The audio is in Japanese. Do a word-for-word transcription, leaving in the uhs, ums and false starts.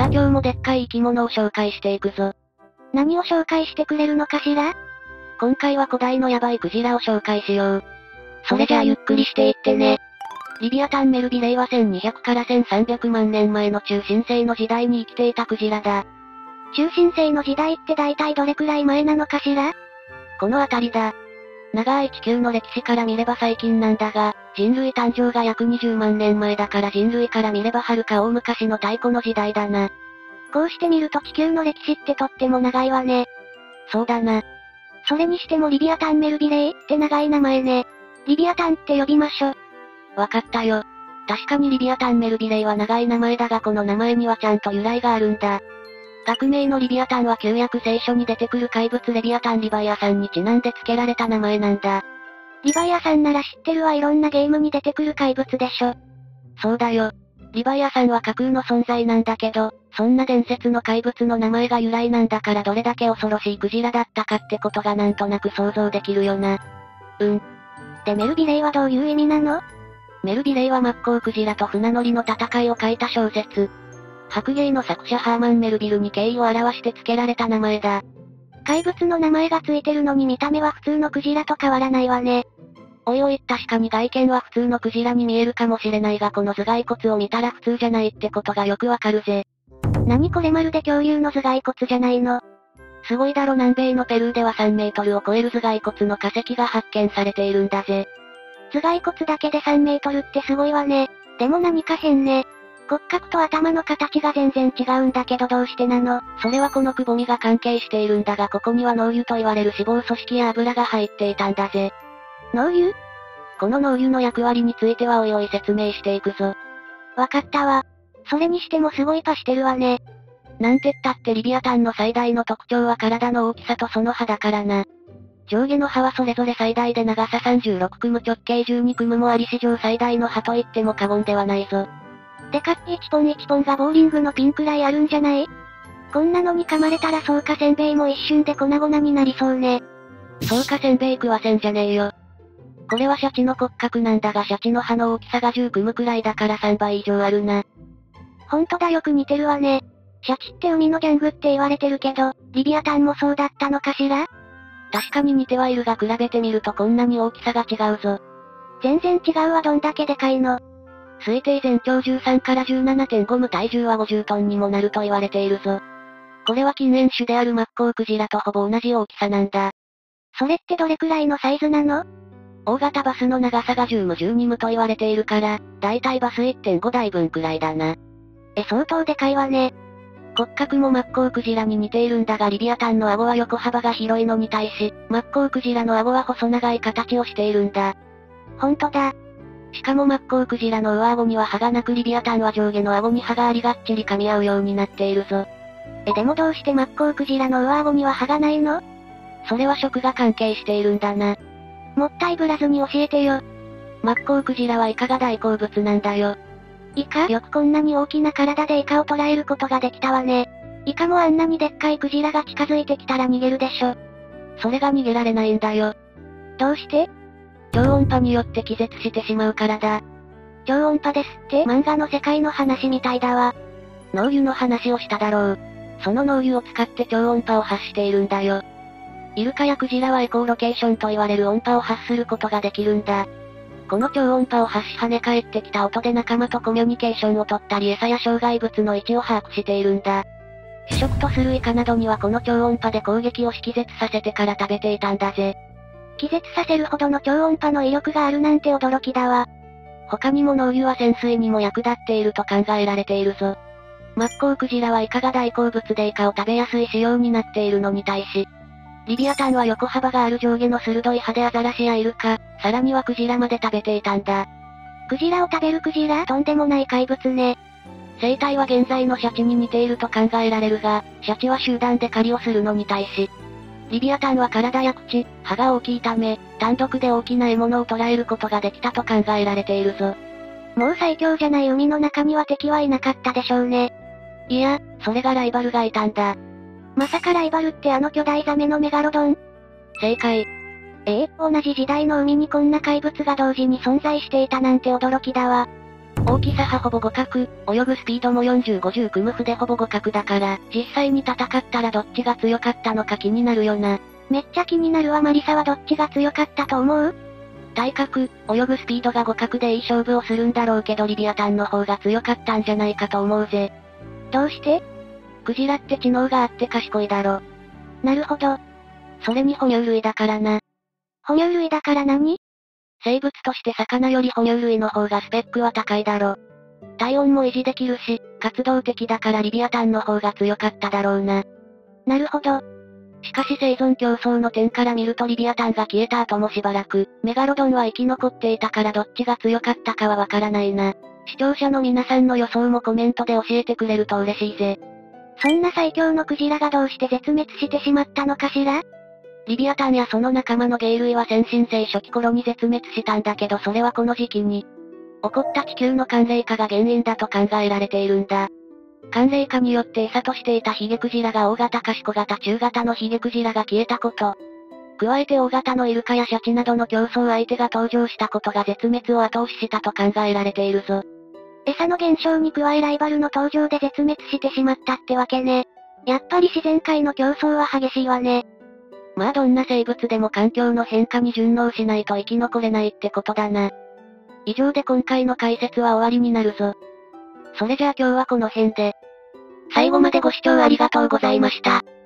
さあ今日もでっかい生き物を紹介していくぞ。 何を紹介してくれるのかしら？ 今回は古代のヤバいクジラを紹介しよう。それじゃあゆっくりしていってね。リビアタンメルビレイはせんにひゃくからせんさんびゃくまんねんまえの中新世の時代に生きていたクジラだ。 中新世の時代って大体どれくらい前なのかしら？ この辺りだ。長い地球の歴史から見れば最近なんだが、人類誕生が約にじゅうまんねんまえだから人類から見ればはるか大昔の太古の時代だな。 こうして見ると地球の歴史ってとっても長いわね。 そうだな。 それにしてもリビアタンメルビレイって長い名前ね。リビアタンって呼びましょ。 わかったよ。確かにリビアタンメルビレイは長い名前だがこの名前にはちゃんと由来があるんだ。学名のリビアタンは旧約聖書に出てくる怪物レビアタンリヴァイアさんにちなんで付けられた名前なんだ。 リヴァイアさんなら知ってるわ、いろんなゲームに出てくる怪物でしょ。 そうだよ。リヴァイアさんは架空の存在なんだけど、そんな伝説の怪物の名前が由来なんだからどれだけ恐ろしいクジラだったかってことがなんとなく想像できるよな。 うん。でメルビレイはどういう意味なの？ メルビレイはマッコウクジラと船乗りの戦いを書いた小説。白芸の作者ハーマン・メルビルに敬意を表して付けられた名前だ。 怪物の名前が付いてるのに見た目は普通のクジラと変わらないわね。 おいおい、確かに外見は普通のクジラに見えるかもしれないがこの頭蓋骨を見たら普通じゃないってことがよくわかるぜ。 何これ、まるで恐竜の頭蓋骨じゃないの。 すごいだろ。南米のペルーではさんメートルを超える頭蓋骨の化石が発見されているんだぜ。 頭蓋骨だけでさんメートルってすごいわね。でも何か変ね。骨格と頭の形が全然違うんだけどどうしてなの？ それはこのくぼみが関係しているんだがここには脳油と言われる脂肪組織や油が入っていたんだぜ。 脳油？ この脳油の役割についてはおいおい説明していくぞ。 わかったわ。それにしてもすごいパしてるわね。 なんてったってリビアタンの最大の特徴は体の大きさとその歯だからな。上下の歯はそれぞれ最大で長ささんじゅうろくクム直径じゅうにクムもあり史上最大の歯と言っても過言ではないぞ。 でかっていちポンいちポンがボーリングのピンくらいあるんじゃない？こんなのに噛まれたら草加せんべいも一瞬で粉々になりそうね。 草加せんべい食わせんじゃねえよ。これはシャチの骨格なんだがシャチの歯の大きさがじゅうクムくらいだからさんばい以上あるな。 ほんとだ、よく似てるわね。シャチって海のギャングって言われてるけど、リビアタンもそうだったのかしら？ 確かに似てはいるが比べてみるとこんなに大きさが違うぞ。 全然違うわ。どんだけでかいの？ 推定全長じゅうさんからじゅうななてんごム、体重はごじゅうトンにもなると言われているぞ。これは近縁種であるマッコウクジラとほぼ同じ大きさなんだ。 それってどれくらいのサイズなの？ 大型バスの長さがじゅうム、じゅうにムと言われているから、だいたいバス いってんご 台分くらいだな。 え、相当でかいわね。 骨格もマッコウクジラに似ているんだがリビアタンの顎は横幅が広いのに対し、マッコウクジラの顎は細長い形をしているんだ。 ほんとだ。 しかもマッコウクジラの上顎には歯がなくリビアタンは上下の顎に歯がありがっちり噛み合うようになっているぞ。 え、でもどうしてマッコウクジラの上顎には歯がないの？ それは食が関係しているんだな。 もったいぶらずに教えてよ。 マッコウクジラはイカが大好物なんだよ。 イカ？よくこんなに大きな体でイカを捕らえることができたわね。イカもあんなにでっかいクジラが近づいてきたら逃げるでしょ。 それが逃げられないんだよ。 どうして？ 超音波によって気絶してしまうからだ。 超音波ですって？漫画の世界の話みたいだわ。 脳油の話をしただろう。その脳油を使って超音波を発しているんだよ。イルカやクジラはエコーロケーションと言われる音波を発することができるんだ。この超音波を発し跳ね返ってきた音で仲間とコミュニケーションを取ったり餌や障害物の位置を把握しているんだ。主食とするイカなどにはこの超音波で攻撃を識絶させてから食べていたんだぜ。 気絶させるほどの超音波の威力があるなんて驚きだわ。 他にも脳油は潜水にも役立っていると考えられているぞ。マッコウクジラはイカが大好物でイカを食べやすい仕様になっているのに対し、リビアタンは横幅がある上下の鋭い歯でアザラシやイルカ、さらにはクジラまで食べていたんだ。 クジラを食べるクジラ？とんでもない怪物ね。 生態は現在のシャチに似ていると考えられるが、シャチは集団で狩りをするのに対し、リビアタンは体や口、歯が大きいため、単独で大きな獲物を捕らえることができたと考えられているぞ。 もう最強じゃない。海の中には敵はいなかったでしょうね。 いや、それがライバルがいたんだ。 まさかライバルってあの巨大ザメのメガロドン？ 正解。 ええ、同じ時代の海にこんな怪物が同時に存在していたなんて驚きだわ。 大きさはほぼ互角、泳ぐスピードもよんじゅうごじゅう組む符でほぼ互角だから、実際に戦ったらどっちが強かったのか気になるよな。 めっちゃ気になるわ。マリサはどっちが強かったと思う？ 体格、泳ぐスピードが互角でいい勝負をするんだろうけどリビアタンの方が強かったんじゃないかと思うぜ。 どうして？ クジラって知能があって賢いだろ。 なるほど。 それに哺乳類だからな。 哺乳類だから何？ 生物として魚より哺乳類の方がスペックは高いだろ。体温も維持できるし、活動的だからリビアタンの方が強かっただろうな。 なるほど。 しかし生存競争の点から見るとリビアタンが消えた後もしばらく、メガロドンは生き残っていたからどっちが強かったかはわからないな。視聴者の皆さんの予想もコメントで教えてくれると嬉しいぜ。 そんな最強のクジラがどうして絶滅してしまったのかしら？ リビアタンやその仲間の鯨類は先進性初期頃に絶滅したんだけどそれはこの時期に、起こった地球の寒冷化が原因だと考えられているんだ。寒冷化によって餌としていたヒゲクジラが大型か小型中型のヒゲクジラが消えたこと。加えて大型のイルカやシャチなどの競争相手が登場したことが絶滅を後押ししたと考えられているぞ。 餌の減少に加えライバルの登場で絶滅してしまったってわけね。やっぱり自然界の競争は激しいわね。 まあどんな生物でも環境の変化に順応しないと生き残れないってことだな。以上で今回の解説は終わりになるぞ。それじゃあ今日はこの辺で。最後までご視聴ありがとうございました。